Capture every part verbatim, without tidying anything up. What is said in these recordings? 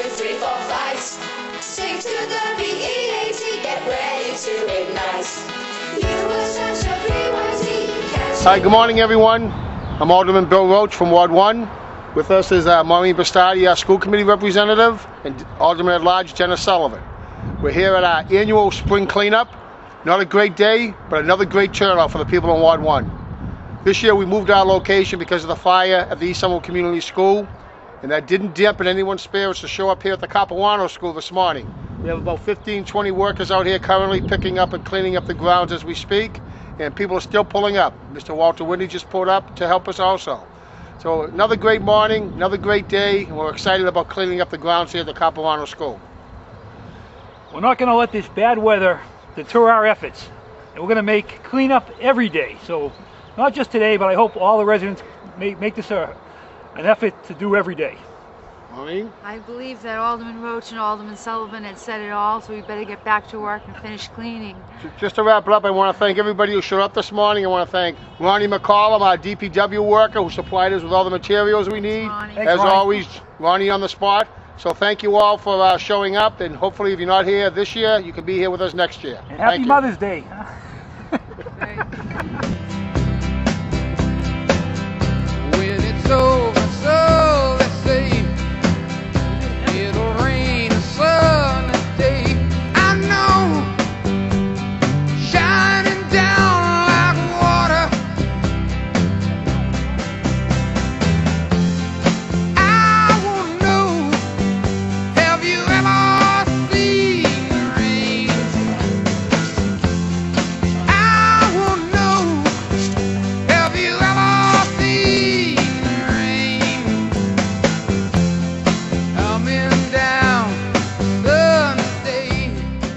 three, four, five. Sing to the B E A T, get ready to ignite. You are such a free one. Hi, good morning everyone. I'm Alderman Bill Roach from Ward one. With us is uh, Maureen Bastardi, our school committee representative, and Alderman at Large Jenna Sullivan. We're here at our annual spring cleanup. Not a great day, but another great turnout for the people in Ward one. This year we moved our location because of the fire at the East Somerville Community School, and that didn't dampen anyone's spirits to show up here at the Capuano School this morning. We have about fifteen, twenty workers out here currently picking up and cleaning up the grounds as we speak, and people are still pulling up. Mister Walter Whitney just pulled up to help us also. So another great morning, another great day, and we're excited about cleaning up the grounds here at the Capuano School. We're not going to let this bad weather deter our efforts, and we're going to make cleanup every day. So not just today, but I hope all the residents make, make this a, an effort to do every day. Maureen? I believe that Alderman Roach and Alderman Sullivan had said it all, so we better get back to work and finish cleaning. Just to wrap it up, I want to thank everybody who showed up this morning. I want to thank Ronnie McCollum, our D P W worker, who supplied us with all the materials we need. Ronnie. As Thanks, Ronnie. always, Ronnie on the spot. So thank you all for uh, showing up, and hopefully if you're not here this year, you can be here with us next year. And happy Thank Mother's Day. When it's over, so let's say it'll rain a sunny day. I know, shining down like water. I won't know, have you ever seen the rain? I won't know, have you ever seen the rain? Coming down Sunday.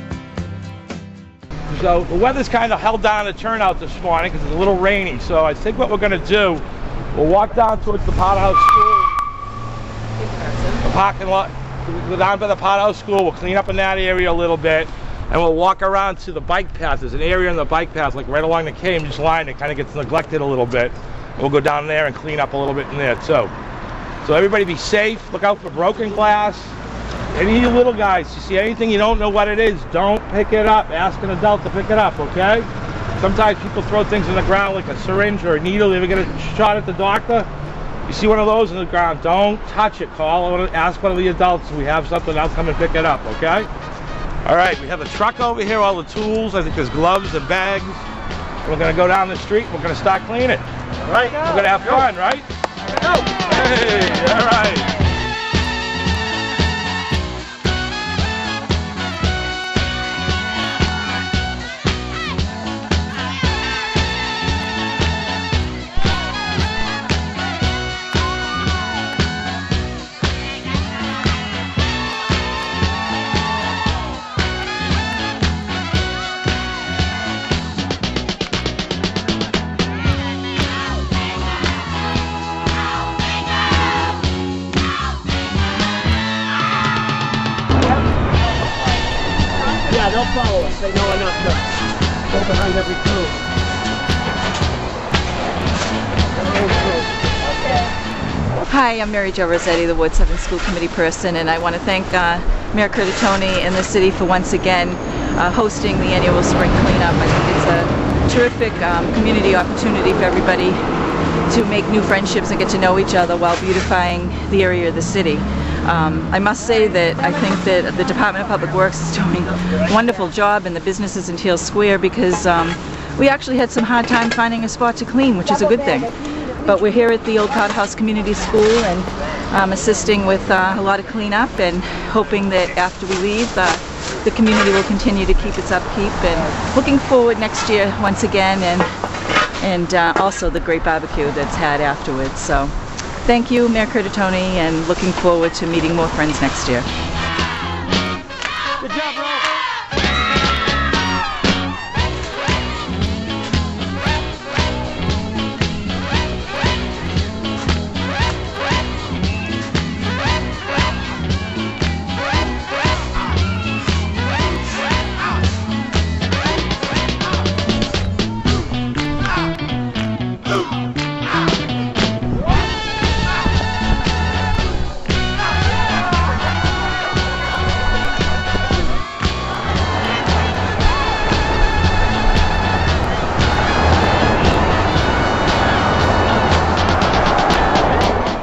So the weather's kind of held down the turnout this morning because it's a little rainy. So I think what we're going to do, we'll walk down towards the Potterhouse School, the parking lot. We'll go down by the Potterhouse School. We'll clean up in that area a little bit, and we'll walk around to the bike path. There's an area in the bike path, like right along the Cambridge line, that kind of gets neglected a little bit. We'll go down there and clean up a little bit in there too. So everybody be safe. Look out for broken glass. Any of you little guys, you see anything you don't know what it is, don't pick it up. Ask an adult to pick it up, okay? Sometimes people throw things in the ground like a syringe or a needle. You ever get a shot at the doctor? You see one of those in the ground, don't touch it. Call or ask one of the adults. We have something, I'll come and pick it up, okay? All right, we have a truck over here, all the tools. I think there's gloves and bags. We're gonna go down the street. We're gonna start cleaning. All right, we're gonna have fun, right? Go. Hey, all right. Yeah, they'll follow us. They know enough to go behind every crew. Hi, I'm Mary Jo Rossetti, the Ward seven School Committee person, and I want to thank uh, Mayor Curtatone and the city for once again uh, hosting the annual spring cleanup. I think it's a terrific um, community opportunity for everybody to make new friendships and get to know each other while beautifying the area of the city. Um, I must say that I think that the Department of Public Works is doing a wonderful job in the businesses in Teal Square, because um, we actually had some hard time finding a spot to clean, which is a good thing. But we're here at the Old Potterhouse Community School and um, assisting with uh, a lot of cleanup, and hoping that after we leave, uh, the community will continue to keep its upkeep, and looking forward next year once again, and and uh, also the great barbecue that's had afterwards. So thank you, Mayor Curtatone, and looking forward to meeting more friends next year. Good job, bro.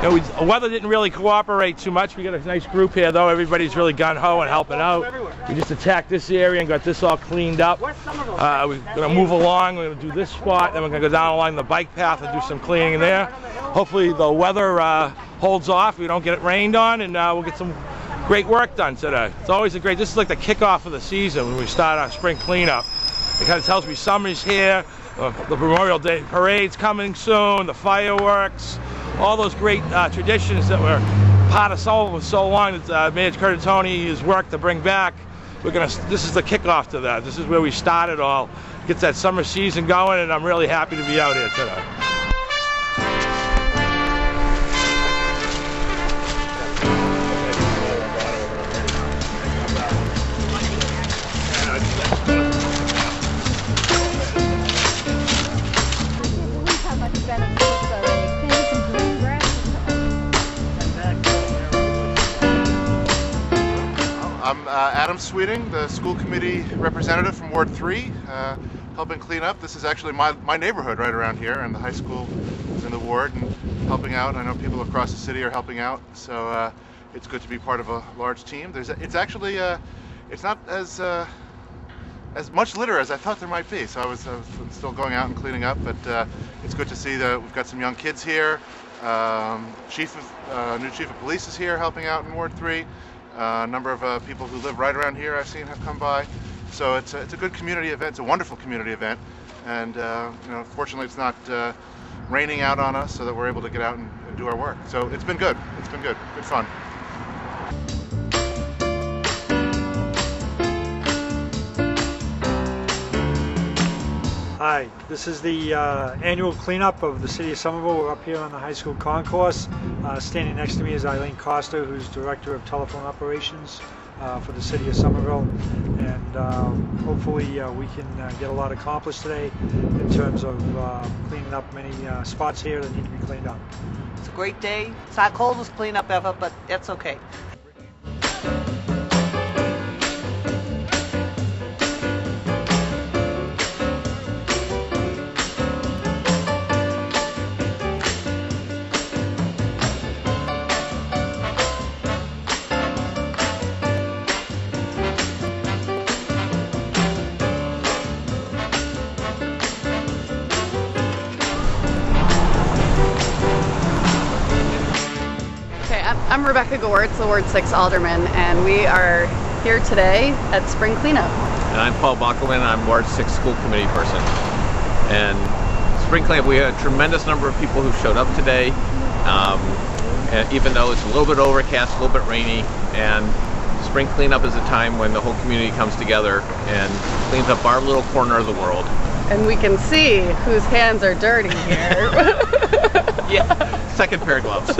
know, we, the weather didn't really cooperate too much. We got a nice group here, though. Everybody's really gung-ho and helping out. We just attacked this area and got this all cleaned up. Uh, we're going to move along. We're going to do this spot, then we're going to go down along the bike path and do some cleaning there. Hopefully the weather uh, holds off. We don't get it rained on, and uh, we'll get some great work done today. It's always a great, this is like the kickoff of the season when we start our spring cleanup. It kind of tells me summer's here, uh, the Memorial Day parade's coming soon, the fireworks, all those great uh, traditions that were part of Somerville for so long that uh, Mayor Curtatone has worked to bring back. We're gonna, this is the kickoff to that. This is where we started all. Gets that summer season going, and I'm really happy to be out here today. I'm uh, Adam Sweeting, the school committee representative from Ward three, uh, helping clean up. This is actually my, my neighborhood right around here, and the high school is in the ward and helping out. I know people across the city are helping out, so uh, it's good to be part of a large team. There's, it's actually, uh, it's not as uh, as much litter as I thought there might be, so I was, I was still going out and cleaning up, but uh, it's good to see that we've got some young kids here. Um, chief of, uh, new chief of police is here helping out in Ward three. Uh, a number of uh, people who live right around here I've seen have come by. So it's a, it's a good community event. It's a wonderful community event. And uh, you know, fortunately it's not uh, raining out on us so that we're able to get out and, and do our work. So it's been good. It's been good. Good fun. Hi, this is the uh, annual cleanup of the city of Somerville. We're up here on the high school concourse. Uh, standing next to me is Eileen Costa, who's Director of Telephone Operations uh, for the city of Somerville. And uh, hopefully uh, we can uh, get a lot accomplished today in terms of uh, cleaning up many uh, spots here that need to be cleaned up. It's a great day. It's not coldest cleanup ever, but that's okay. I'm Rebecca Goertz, the Ward six Alderman, and we are here today at Spring Cleanup. And I'm Paul Bockelman, I'm Ward six School Committee person. And Spring Cleanup, we had a tremendous number of people who showed up today, um, and even though it's a little bit overcast, a little bit rainy, and Spring Cleanup is a time when the whole community comes together and cleans up our little corner of the world. And we can see whose hands are dirty here. Yeah. Second pair of gloves.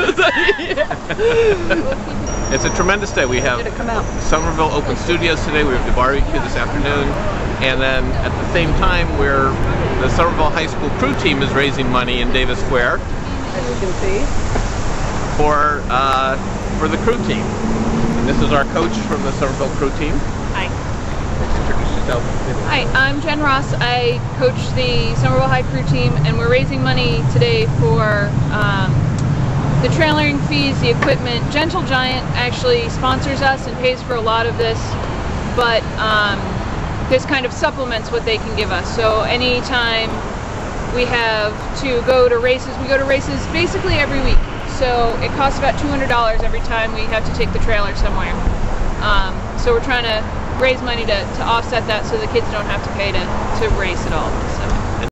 It's a tremendous day. We have Somerville Open Studios today. We have the barbecue this afternoon, and then at the same time, we're the Somerville High School crew team is raising money in Davis Square. As you can see, for uh, for the crew team. And this is our coach from the Somerville crew team. Hi. Introduce yourself. Hi, I'm Jen Ross. I coach the Somerville High crew team, and we're raising money today for um, the trailering fees, the equipment. Gentle Giant actually sponsors us and pays for a lot of this, but um, this kind of supplements what they can give us. So anytime we have to go to races, we go to races basically every week. So it costs about two hundred dollars every time we have to take the trailer somewhere. Um, so we're trying to raise money to, to offset that so the kids don't have to pay to, to race at all. So.